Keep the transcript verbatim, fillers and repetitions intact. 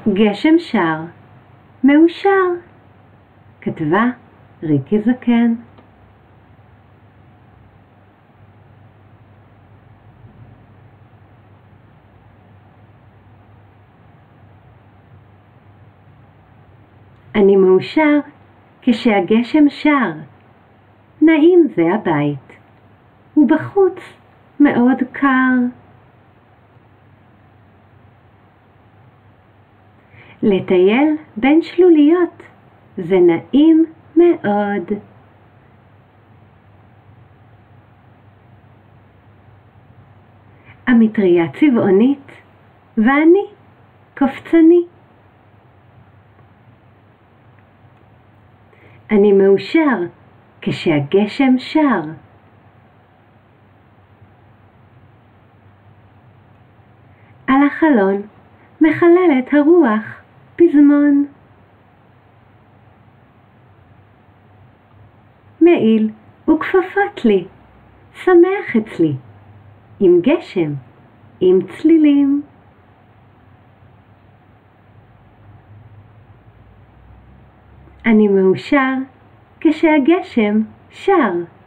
גשם שר, מאושר. כתבה ריקי זקן. אני מאושר כשהגשם שר, נעים זה הבית, ובחוץ מאוד קר. לטייל בין שלוליות זה נעים מאוד. המטריה צבעונית ואני קופצני. אני מאושר כשהגשם שר. על החלון מחללת הרוח פזמון. מעיל וכפפות לי, שמח אצלי, עם גשם, עם צלילים. אני מאושר כשהגשם שר.